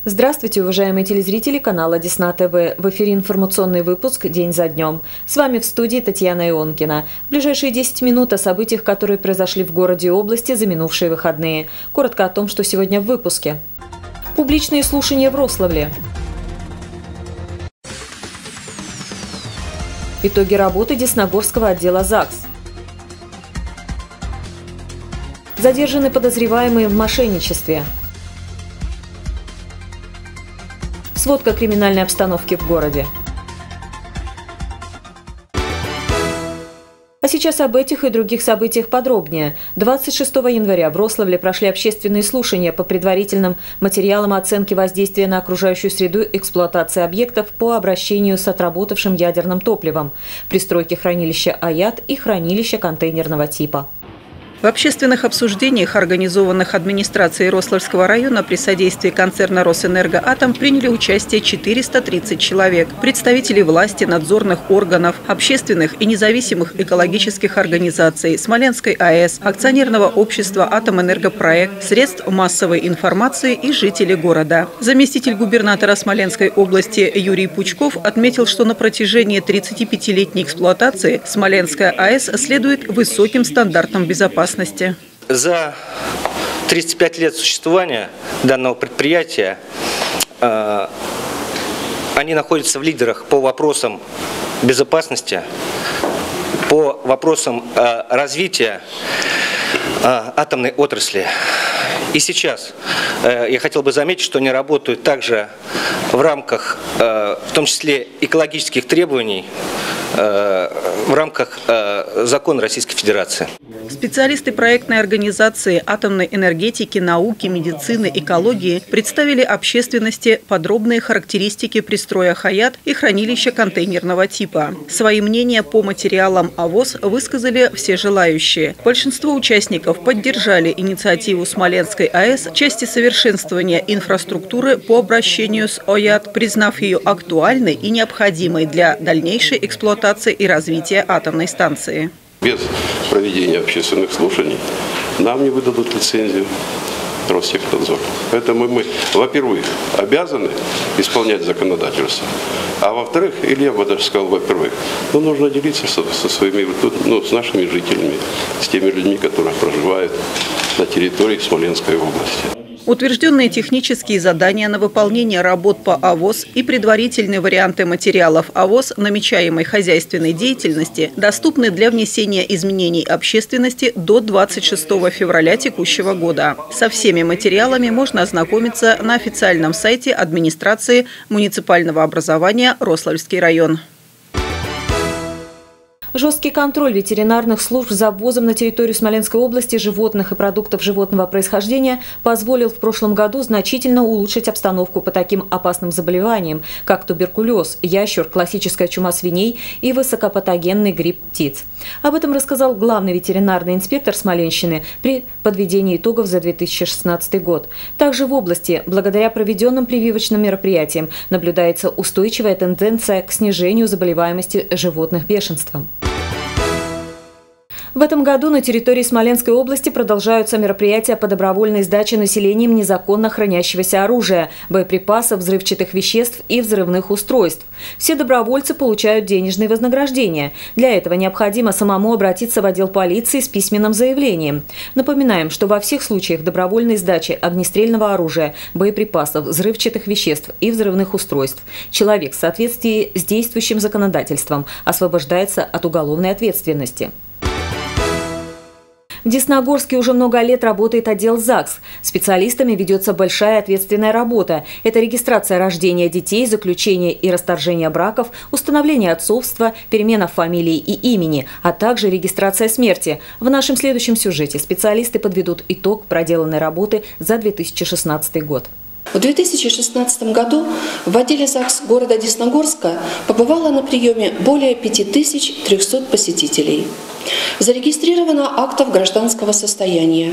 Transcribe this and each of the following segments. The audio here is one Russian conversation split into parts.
Здравствуйте, уважаемые телезрители канала Десна ТВ. В эфире информационный выпуск «День за днем». С вами в студии Татьяна Ионкина. В ближайшие 10 минут о событиях, которые произошли в городе и области за минувшие выходные. Коротко о том, что сегодня в выпуске. Публичные слушания в Рославле. Итоги работы Десногорского отдела ЗАГС. Задержаны подозреваемые в мошенничестве. Сводка криминальной обстановки в городе. А сейчас об этих и других событиях подробнее. 26 января в Рославле прошли общественные слушания по предварительным материалам оценки воздействия на окружающую среду эксплуатации объектов по обращению с отработавшим ядерным топливом при стройке хранилища АЯТ и хранилища контейнерного типа. В общественных обсуждениях, организованных администрацией Рославльского района при содействии концерна «Росэнергоатом», приняли участие 430 человек, представители власти, надзорных органов, общественных и независимых экологических организаций, Смоленской АЭС, акционерного общества «Атомэнергопроект», средств массовой информации и жители города. Заместитель губернатора Смоленской области Юрий Пучков отметил, что на протяжении 35-летней эксплуатации Смоленская АЭС следует высоким стандартам безопасности. За 35 лет существования данного предприятия они находятся в лидерах по вопросам безопасности, по вопросам развития атомной отрасли. И сейчас я хотел бы заметить, что они работают также в рамках, в том числе, экологических требований, в рамках закона Российской Федерации. Специалисты проектной организации атомной энергетики, науки, медицины, экологии представили общественности подробные характеристики пристроя АЯТ и хранилища контейнерного типа. Свои мнения по материалам АВОС высказали все желающие. Большинство участников поддержали инициативу Смоленской АЭС в части совершенствования инфраструктуры по обращению с АЯТ, признав ее актуальной и необходимой для дальнейшей эксплуатации и развития атомной станции. Без проведения общественных слушаний нам не выдадут лицензию Ростехнадзор. Поэтому мы, во-первых, обязаны исполнять законодательство, а во-вторых, или я бы даже сказал, во-первых, нужно делиться со своими, с нашими жителями, с теми людьми, которые проживают на территории Смоленской области. Утвержденные технические задания на выполнение работ по АВОС и предварительные варианты материалов АВОС намечаемой хозяйственной деятельности доступны для внесения изменений общественности до 26 февраля текущего года. Со всеми материалами можно ознакомиться на официальном сайте администрации муниципального образования Рославльский район. Жесткий контроль ветеринарных служб за ввозом на территорию Смоленской области животных и продуктов животного происхождения позволил в прошлом году значительно улучшить обстановку по таким опасным заболеваниям, как туберкулез, ящур, классическая чума свиней и высокопатогенный грипп птиц. Об этом рассказал главный ветеринарный инспектор Смоленщины при подведении итогов за 2016 год. Также в области, благодаря проведенным прививочным мероприятиям, наблюдается устойчивая тенденция к снижению заболеваемости животных бешенством. В этом году на территории Смоленской области продолжаются мероприятия по добровольной сдаче населением незаконно хранящегося оружия, боеприпасов, взрывчатых веществ и взрывных устройств. Все добровольцы получают денежные вознаграждения. Для этого необходимо самому обратиться в отдел полиции с письменным заявлением. Напоминаем, что во всех случаях добровольной сдачи огнестрельного оружия, боеприпасов, взрывчатых веществ и взрывных устройств человек в соответствии с действующим законодательством освобождается от уголовной ответственности. В Десногорске уже много лет работает отдел ЗАГС. Специалистами ведется большая ответственная работа. Это регистрация рождения детей, заключение и расторжение браков, установление отцовства, перемена фамилии и имени, а также регистрация смерти. В нашем следующем сюжете специалисты подведут итог проделанной работы за 2016 год. В 2016 году в отделе ЗАГС города Десногорска побывало на приеме более 5300 посетителей. Зарегистрировано актов гражданского состояния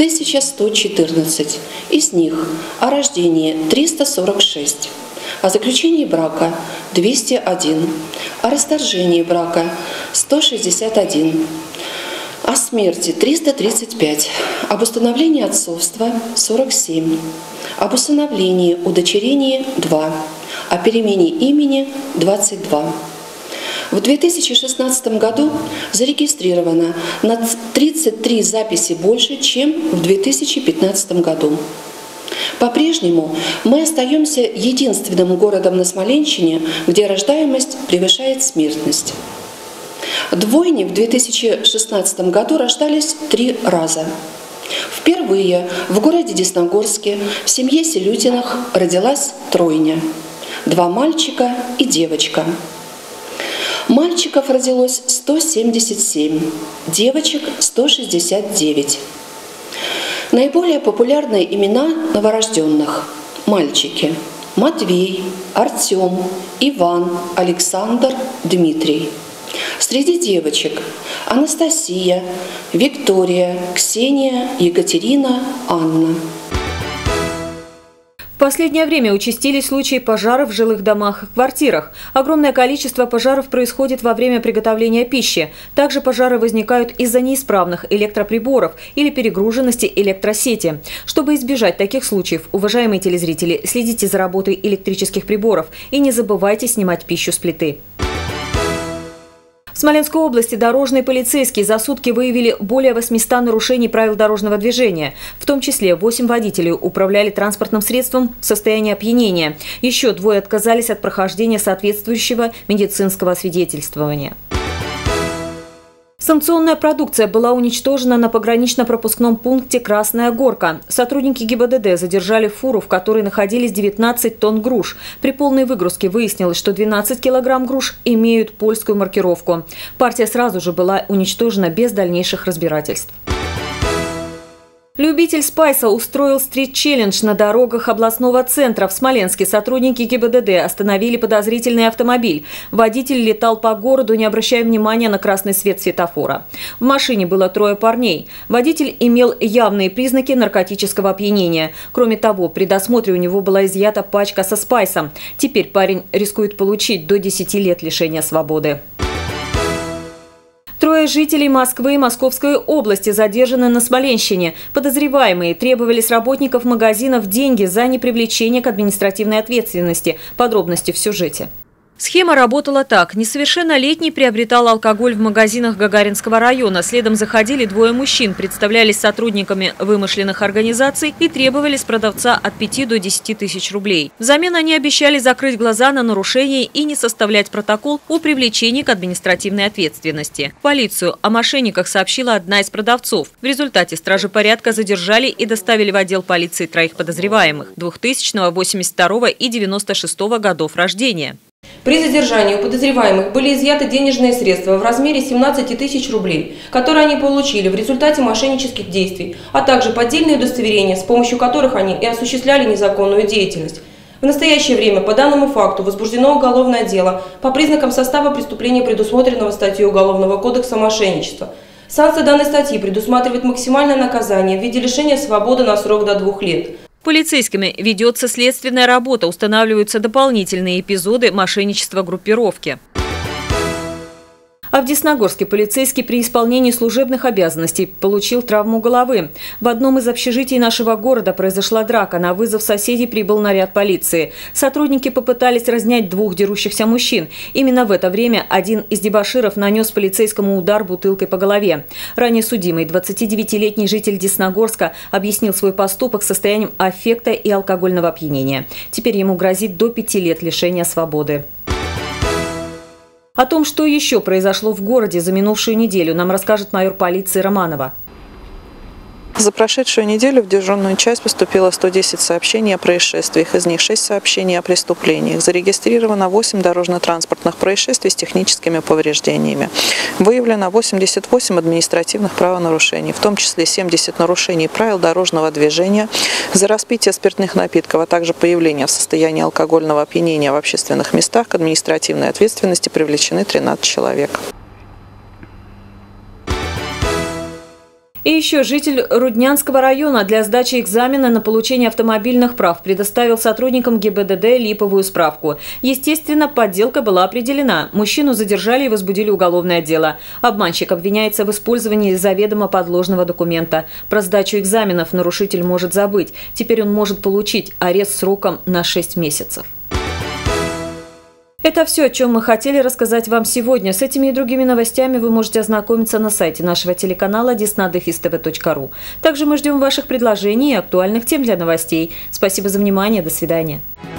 1114, из них о рождении 346, о заключении брака 201, о расторжении брака 161, о смерти 335, об установлении отцовства 47, об усыновлении, удочерении – 2, о перемене имени – 22. В 2016 году зарегистрировано на 33 записи больше, чем в 2015 году. По-прежнему мы остаемся единственным городом на Смоленщине, где рождаемость превышает смертность. Двойни в 2016 году рождались 3 раза. Впервые в городе Десногорске в семье Селютиных родилась тройня – 2 мальчика и девочка. Мальчиков родилось 177, девочек – 169. Наиболее популярные имена новорожденных – мальчики – Матвей, Артем, Иван, Александр, Дмитрий. Среди девочек – Анастасия, Виктория, Ксения, Екатерина, Анна. В последнее время участились случаи пожаров в жилых домах и квартирах. Огромное количество пожаров происходит во время приготовления пищи. Также пожары возникают из-за неисправных электроприборов или перегруженности электросети. Чтобы избежать таких случаев, уважаемые телезрители, следите за работой электрических приборов и не забывайте снимать пищу с плиты. В Смоленской области дорожные полицейские за сутки выявили более 800 нарушений правил дорожного движения. В том числе 8 водителей управляли транспортным средством в состоянии опьянения. Еще 2 отказались от прохождения соответствующего медицинского освидетельствования. Санкционная продукция была уничтожена на погранично-пропускном пункте «Красная Горка». Сотрудники ГИБДД задержали фуру, в которой находились 19 тонн груш. При полной выгрузке выяснилось, что 12 килограмм груш имеют польскую маркировку. Партия сразу же была уничтожена без дальнейших разбирательств. Любитель спайса устроил стрит-челлендж на дорогах областного центра. В Смоленске сотрудники ГИБДД остановили подозрительный автомобиль. Водитель летал по городу, не обращая внимания на красный свет светофора. В машине было 3 парней. Водитель имел явные признаки наркотического опьянения. Кроме того, при досмотре у него была изъята пачка со спайсом. Теперь парень рискует получить до 10 лет лишения свободы. 3 жителей Москвы и Московской области задержаны на Смоленщине. Подозреваемые требовали с работников магазинов деньги за непривлечение к административной ответственности. Подробности в сюжете. Схема работала так. Несовершеннолетний приобретал алкоголь в магазинах Гагаринского района. Следом заходили 2 мужчин, представлялись сотрудниками вымышленных организаций и требовали с продавца от 5 до 10 тысяч рублей. Взамен они обещали закрыть глаза на нарушение и не составлять протокол о привлечении к административной ответственности. В полицию о мошенниках сообщила одна из продавцов. В результате стражи порядка задержали и доставили в отдел полиции 3 подозреваемых – 2000, 82 и 96 годов рождения. При задержании у подозреваемых были изъяты денежные средства в размере 17 тысяч рублей, которые они получили в результате мошеннических действий, а также поддельные удостоверения, с помощью которых они и осуществляли незаконную деятельность. В настоящее время по данному факту возбуждено уголовное дело по признакам состава преступления, предусмотренного статьей Уголовного кодекса «Мошенничество». Санкция данной статьи предусматривает максимальное наказание в виде лишения свободы на срок до 2 лет. Полицейскими ведется следственная работа, устанавливаются дополнительные эпизоды мошенничества группировки. А в Десногорске полицейский при исполнении служебных обязанностей получил травму головы. В одном из общежитий нашего города произошла драка. На вызов соседей прибыл наряд полиции. Сотрудники попытались разнять 2 дерущихся мужчин. Именно в это время один из дебоширов нанес полицейскому удар бутылкой по голове. Ранее судимый 29-летний житель Десногорска объяснил свой поступок состоянием аффекта и алкогольного опьянения. Теперь ему грозит до 5 лет лишения свободы. О том, что еще произошло в городе за минувшую неделю, нам расскажет майор полиции Романова. За прошедшую неделю в дежурную часть поступило 110 сообщений о происшествиях, из них 6 сообщений о преступлениях. Зарегистрировано 8 дорожно-транспортных происшествий с техническими повреждениями. Выявлено 88 административных правонарушений, в том числе 70 нарушений правил дорожного движения за распитие спиртных напитков, а также появление в состоянии алкогольного опьянения в общественных местах. К административной ответственности привлечены 13 человек. И еще житель Руднянского района для сдачи экзамена на получение автомобильных прав предоставил сотрудникам ГИБДД липовую справку. Естественно, подделка была определена. Мужчину задержали и возбудили уголовное дело. Обманщик обвиняется в использовании заведомо подложного документа. Про сдачу экзаменов нарушитель может забыть. Теперь он может получить арест сроком на 6 месяцев. Это все, о чем мы хотели рассказать вам сегодня. С этими и другими новостями вы можете ознакомиться на сайте нашего телеканала desna-tv.ru. Также мы ждем ваших предложений и актуальных тем для новостей. Спасибо за внимание. До свидания.